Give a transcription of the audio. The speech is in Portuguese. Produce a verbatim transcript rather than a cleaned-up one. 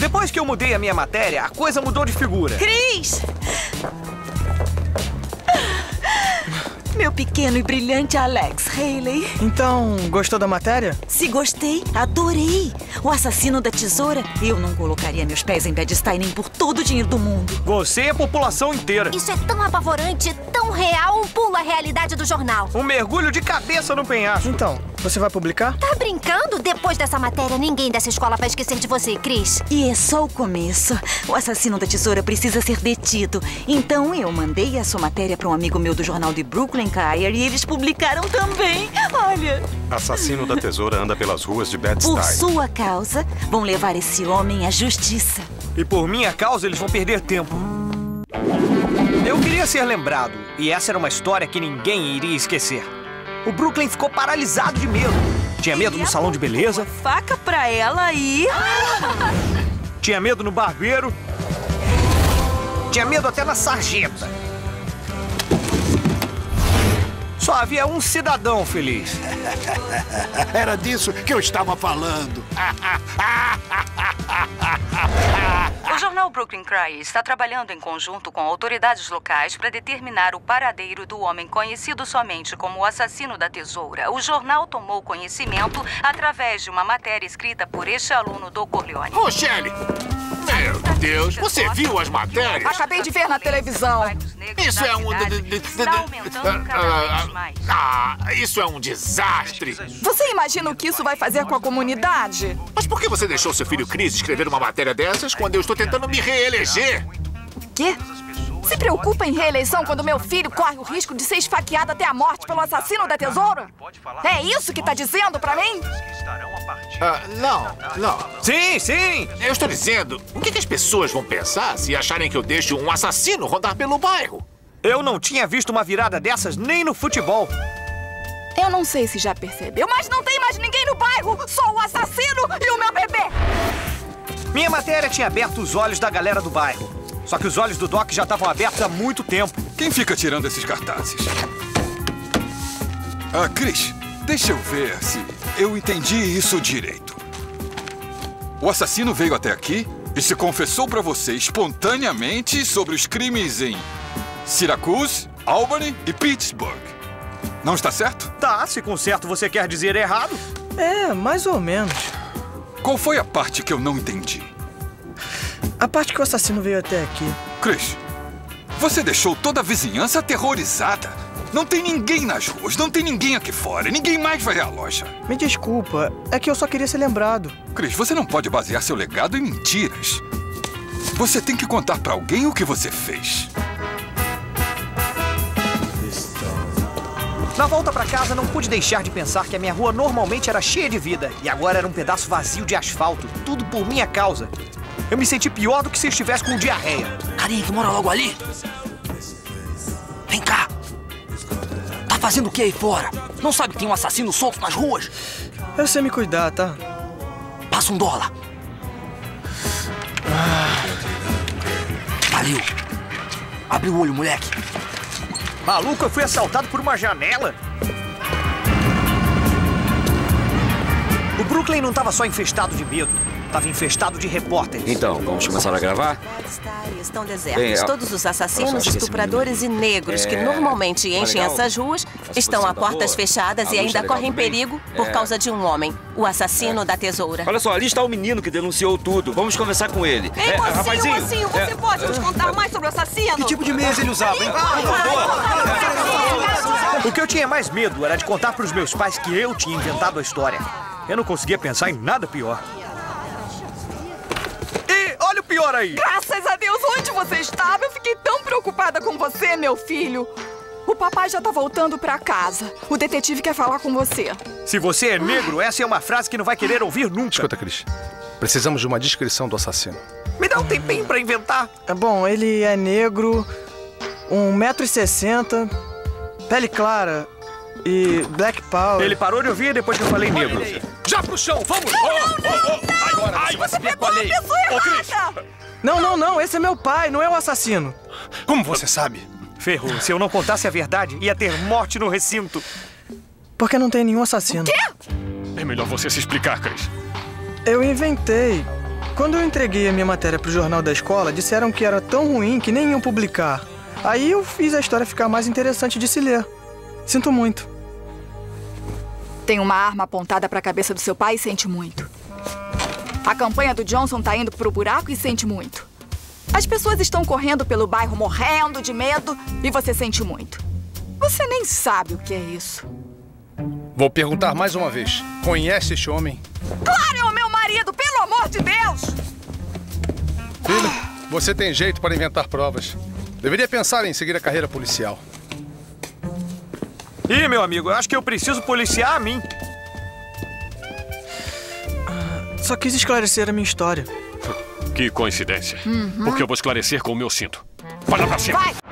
Depois que eu mudei a minha matéria, a coisa mudou de figura. Chris! Meu pequeno e brilhante Alex Haley. Então, gostou da matéria? Se gostei, adorei. O assassino da tesoura, eu não colocaria meus pés em Bed-Stuy nem por todo o dinheiro do mundo. Você e a população inteira. Isso é tão apavorante, tão real, um pulo à realidade do jornal. Um mergulho de cabeça no penhasco. Então, você vai publicar? Tá brincando? Depois dessa matéria, ninguém dessa escola vai esquecer de você, Chris. E é só o começo. O assassino da tesoura precisa ser detido. Então eu mandei a sua matéria para um amigo meu do jornal de Brooklyn Crier e eles publicaram também. Olha. Assassino da tesoura anda pelas ruas de Bed-Stuy. Por sua causa, vão levar esse homem à justiça. E por minha causa, eles vão perder tempo. Eu queria ser lembrado. E essa era uma história que ninguém iria esquecer. O Brooklyn ficou paralisado de medo. Tinha medo no salão de beleza. Faca pra ela e... Tinha medo no barbeiro. Tinha medo até na sarjeta. Só havia um cidadão feliz. Era disso que eu estava falando. O jornal Brooklyn Crier está trabalhando em conjunto com autoridades locais para determinar o paradeiro do homem conhecido somente como o assassino da tesoura. O jornal tomou conhecimento através de uma matéria escrita por este aluno do Corleone. Rochelle! Meu Deus, você viu as matérias? Acabei de ver na televisão. Isso é um... Está aumentando cada vez mais. Ah, isso é um desastre. Você imagina o que isso vai fazer com a comunidade? Mas por que você deixou seu filho Chris escrever uma matéria dessas quando eu estou tentando me reeleger? Quê? Se preocupa em reeleição quando meu filho corre o risco de ser esfaqueado até a morte pelo assassino da tesoura? É isso que tá dizendo pra mim? Ah, não, não. Sim, sim! Eu estou dizendo, o que, que as pessoas vão pensar se acharem que eu deixo um assassino rondar pelo bairro? Eu não tinha visto uma virada dessas nem no futebol. Eu não sei se já percebeu, mas não tem mais ninguém no bairro! Só o assassino e o meu bebê! Minha matéria tinha aberto os olhos da galera do bairro. Só que os olhos do Doc já estavam abertos há muito tempo. Quem fica tirando esses cartazes? Ah, Chris, deixa eu ver se eu entendi isso direito. O assassino veio até aqui e se confessou pra você espontaneamente sobre os crimes em Syracuse, Albany e Pittsburgh. Não está certo? Tá, se com certo você quer dizer errado. É, mais ou menos. Qual foi a parte que eu não entendi? A parte que o assassino veio até aqui. Chris, você deixou toda a vizinhança aterrorizada. Não tem ninguém nas ruas, não tem ninguém aqui fora. Ninguém mais vai à loja. Me desculpa, é que eu só queria ser lembrado. Chris, você não pode basear seu legado em mentiras. Você tem que contar pra alguém o que você fez. Na volta pra casa, não pude deixar de pensar que a minha rua normalmente era cheia de vida. E agora era um pedaço vazio de asfalto. Tudo por minha causa. Eu me senti pior do que se eu estivesse com diarreia. Carinha que mora logo ali. Vem cá. Tá fazendo o que aí fora? Não sabe que tem um assassino solto nas ruas? Eu sei me cuidar, tá? Passa um dólar. Valeu. Abre o olho, moleque. Maluco, eu fui assaltado por uma janela. O Brooklyn não estava só infestado de medo. Estava infestado de repórteres. Então, vamos começar a gravar? Estão desertos. Bem, a... Todos os assassinos, estupradores e negros é... que normalmente enchem legal. essas ruas estão a portas fechadas e ainda correm perigo por é... causa de um homem, o assassino é. da tesoura. Olha só, ali está o menino que denunciou tudo. Vamos conversar com ele. Ei, é, mocinho, rapazinho, mocinho, você é... pode nos contar mais sobre o assassino? Que tipo de mesa ele usava, hein? O que eu tinha mais medo era de contar para os meus pais que eu tinha inventado a história. Eu não conseguia pensar em nada pior. Olha o pior aí! Graças a Deus, onde você estava? Eu fiquei tão preocupada com você, meu filho. O papai já tá voltando pra casa. O detetive quer falar com você. Se você é negro, essa é uma frase que não vai querer ouvir nunca. Escuta, Chris. Precisamos de uma descrição do assassino. Me dá um tempinho pra inventar. É bom, ele é negro, um metro e sessenta, pele clara e black power. Ele parou de ouvir depois que eu falei negro. Já pro chão, vamos! Não, não, não! Agora, Ai, você pegou a pessoa errada! Não, não, não, esse é meu pai, não é o assassino. Como você sabe? Ferrou, se eu não contasse a verdade, ia ter morte no recinto. Porque não tem nenhum assassino. O quê? É melhor você se explicar, Chris. Eu inventei. Quando eu entreguei a minha matéria pro jornal da escola, disseram que era tão ruim que nem iam publicar. Aí eu fiz a história ficar mais interessante de se ler. Sinto muito. Tem uma arma apontada pra cabeça do seu pai e sente muito. A campanha do Johnson tá indo pro buraco e sente muito. As pessoas estão correndo pelo bairro morrendo de medo e você sente muito. Você nem sabe o que é isso. Vou perguntar mais uma vez. Conhece este homem? Claro, é o meu marido, pelo amor de Deus! Filho, você tem jeito para inventar provas. Deveria pensar em seguir a carreira policial. Ih, meu amigo, eu acho que eu preciso policiar a mim. Só quis esclarecer a minha história. Que coincidência. Uhum. Porque eu vou esclarecer com o meu cinto. Vai lá pra cima. Vai!